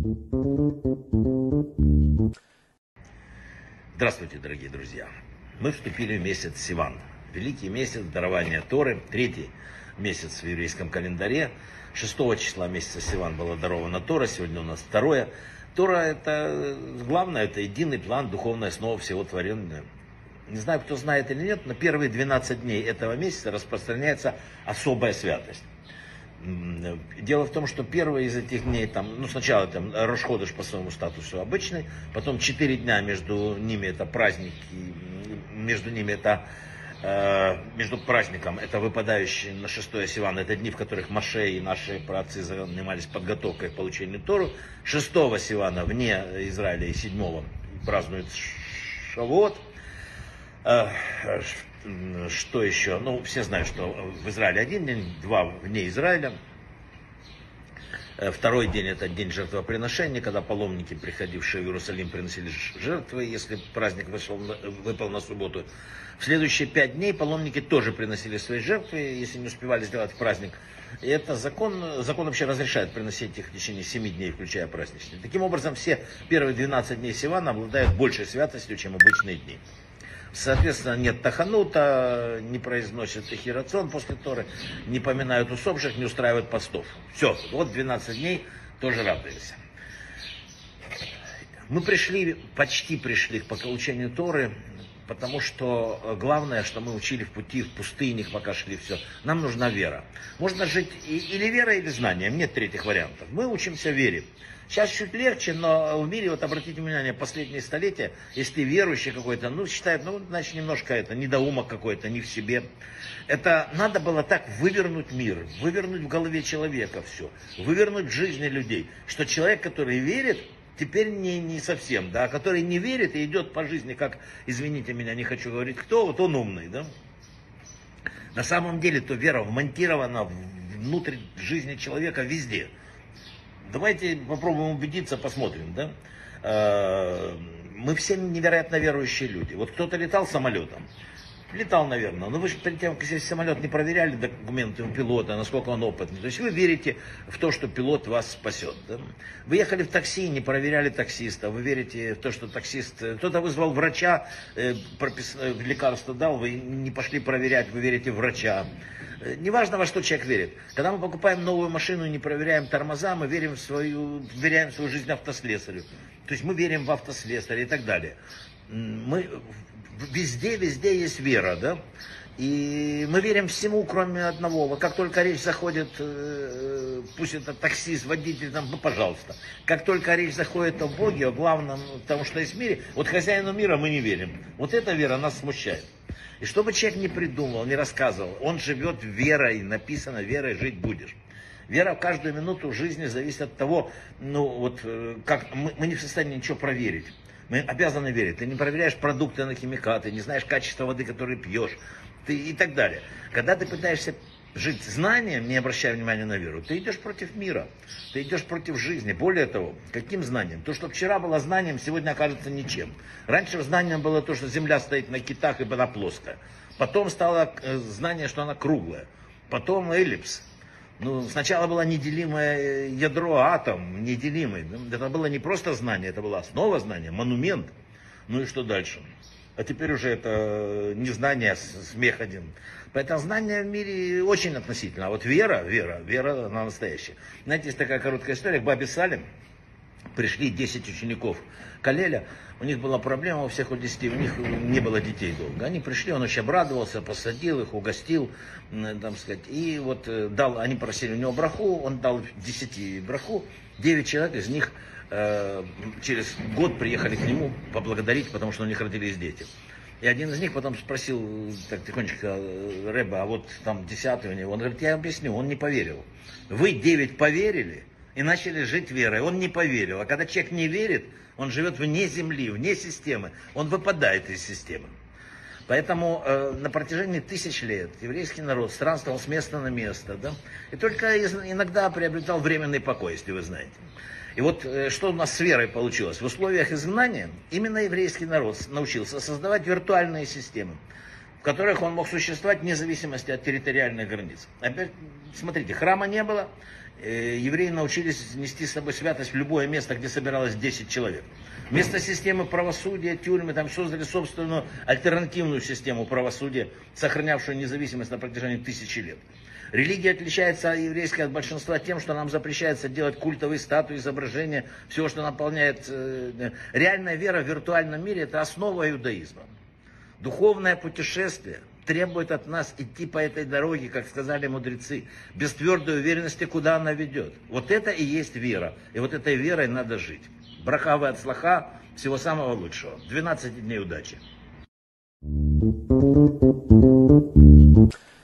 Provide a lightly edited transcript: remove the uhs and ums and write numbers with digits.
Здравствуйте, дорогие друзья! Мы вступили в месяц Сиван, великий месяц дарования Торы, третий месяц в еврейском календаре. 6 числа месяца Сиван была дарована Тора, сегодня у нас 2. Тора — это главное, это единый план, духовная основа всего творенного. Не знаю, кто знает или нет, но первые 12 дней этого месяца распространяется особая святость. Дело в том, что первые из этих дней, сначала Рош ходеш по своему статусу обычный, потом 4 дня между ними это праздники, между праздником это выпадающие на 6 Сиван, это дни, в которых Моше и наши праотцы занимались подготовкой к получению Тору. 6 Сивана вне Израиля и 7 празднуют Шавуот. Что еще? Все знают, что в Израиле один день, 2 вне Израиля. Второй день — это день жертвоприношения, когда паломники, приходившие в Иерусалим, приносили жертвы, если праздник выпал на субботу. В следующие 5 дней паломники тоже приносили свои жертвы, если не успевали сделать в праздник. И это закон вообще разрешает приносить их в течение 7 дней, включая праздничные. Таким образом, все первые 12 дней Сивана обладают большей святостью, чем обычные дни. Соответственно, нет таханута, не произносят тахирацион после Торы, не поминают усопших, не устраивают постов. Все, вот 12 дней тоже радуемся. Мы почти пришли к получению Торы, потому что главное, что мы учили в пути, в пустынях, пока шли, все. Нам нужна вера. Можно жить или верой, или знанием, нет третьих вариантов. Мы учимся вере. Сейчас чуть легче, но в мире, обратите внимание, последние столетия, если ты верующий какой-то, считают, значит, немножко недоумок какой-то, не в себе. Это надо было так вывернуть мир, вывернуть в голове человека все, вывернуть в жизни людей, что человек, который верит, теперь не совсем, да, который не верит и идет по жизни, как, извините меня, не хочу говорить кто, вот он умный, да. На самом деле, то вера вмонтирована внутрь жизни человека везде. Давайте попробуем убедиться, посмотрим, да. Мы все невероятно верующие люди. Вот кто-то летал самолетом. Летал, наверное. Но вы же перед тем, как сесть в самолет, не проверяли документы у пилота, насколько он опытный. То есть вы верите в то, что пилот вас спасет. Да? Вы ехали в такси, не проверяли таксиста. Вы верите в то, что таксист... Кто-то вызвал врача, лекарство дал, вы не пошли проверять, вы верите в врача. Неважно, во что человек верит. Когда мы покупаем новую машину и не проверяем тормоза, мы доверяем свою жизнь автослесарю. То есть мы верим в автослесаря и так далее. Везде есть вера, да? И мы верим всему, кроме одного. Вот как только речь заходит, пусть это таксист, водитель, пожалуйста. Как только речь заходит о Боге, о главном, тому, что есть в мире, вот хозяину мира мы не верим. Вот эта вера нас смущает. И что бы человек не придумал, не рассказывал, он живет верой, написано, верой жить будешь. Вера в каждую минуту жизни зависит от того, как мы не в состоянии ничего проверить. Мы обязаны верить. Ты не проверяешь продукты на химикаты, не знаешь качество воды, которую пьешь, и так далее. Когда ты пытаешься жить знанием, не обращая внимания на веру, ты идешь против мира, ты идешь против жизни. Более того, каким знанием? То, что вчера было знанием, сегодня окажется ничем. Раньше знанием было то, что Земля стоит на китах и она плоская. Потом стало знание, что она круглая. Потом эллипс. Сначала было неделимое ядро, атом, неделимый. Это было не просто знание, это была основа знания, монумент. И что дальше? А теперь уже это не знание, а смех один. Поэтому знание в мире очень относительно. А вот вера, она настоящая. Знаете, есть такая короткая история. К бабе Сале пришли 10 учеников Калеля. У них была проблема, у всех у 10, у них не было детей долго. Они пришли, он очень обрадовался, посадил их, угостил, и они просили у него браху, он дал 10 браху, 9 человек из них через год приехали к нему поблагодарить, потому что у них родились дети. И один из них потом спросил так тихонечко: Ребе, а вот там 10-й у него? Он говорит: я объясню, он не поверил. Вы 9 поверили и начали жить верой, он не поверил. А когда человек не верит, он живет вне земли, вне системы, он выпадает из системы. Поэтому на протяжении 1000 лет еврейский народ странствовал с места на место, да? И только иногда приобретал временный покой, если вы знаете. И вот что у нас с верой получилось. В условиях изгнания именно еврейский народ научился создавать виртуальные системы, в которых он мог существовать вне зависимости от территориальных границ. Опять, смотрите, храма не было, евреи научились нести с собой святость в любое место, где собиралось 10 человек. Вместо системы правосудия, тюрьмы, там создали собственную альтернативную систему правосудия, сохранявшую независимость на протяжении тысячи лет. Религия отличается еврейская от большинства тем, что нам запрещается делать культовые статуи, изображения, всего, что наполняет. Реальная вера в виртуальном мире – это основа иудаизма. Духовное путешествие требует от нас идти по этой дороге, как сказали мудрецы, без твердой уверенности, куда она ведет. Вот это и есть вера. И вот этой верой надо жить. Браха ве ацлаха, всего самого лучшего. 12 дней удачи.